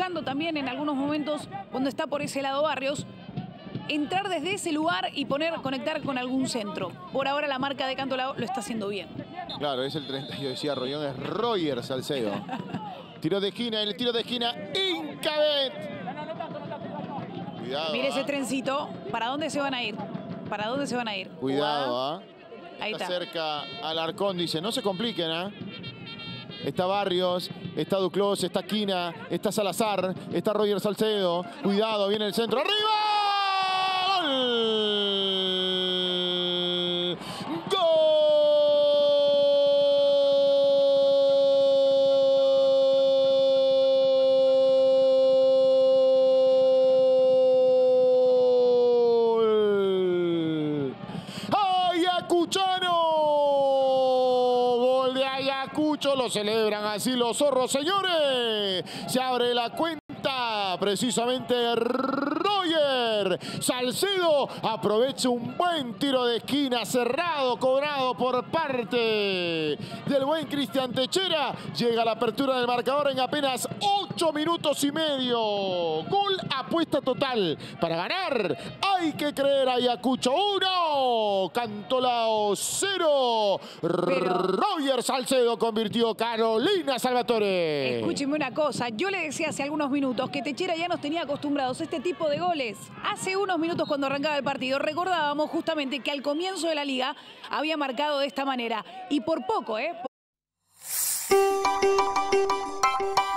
buscando también en algunos momentos, cuando está por ese lado Barrios, entrar desde ese lugar y conectar con algún centro. Por ahora la marca de Cantolao lo está haciendo bien. Claro, es el 30, yo decía Rollón, es Roger Salcedo. Tiro de esquina, el tiro de esquina, Incabet. Cuidado. Mire ese trencito, ¿para dónde se van a ir? ¿Para dónde se van a ir? Cuidado, Ahí está. Cerca al Arcón, dice, no se compliquen, Está Barrios, está Duclos, está Quina, está Salazar, está Roger Salcedo. Cuidado, viene el centro. ¡Arriba! ¡Gol! ¡Gol! ¡Ayacuchano! Gol de Ayacucho. Lo celebran así los zorros, señores. Se abre la cuenta. Precisamente Roger Salcedo aprovecha un buen tiro de esquina cerrado, cobrado por parte del buen Cristian Techera. Llega la apertura del marcador en apenas 8 minutos y medio. Gol, apuesta total. Para ganar hay que creer. Ayacucho 1, Cantolao 0. Roger Salcedo convirtió. Carolina Salvatore. Escúcheme una cosa, yo le decía hace algunos minutos que Techera ya nos tenía acostumbrados a este tipo de goles. Hace unos minutos cuando arrancaba el partido recordábamos justamente que al comienzo de la liga había marcado de esta manera. Y por poco,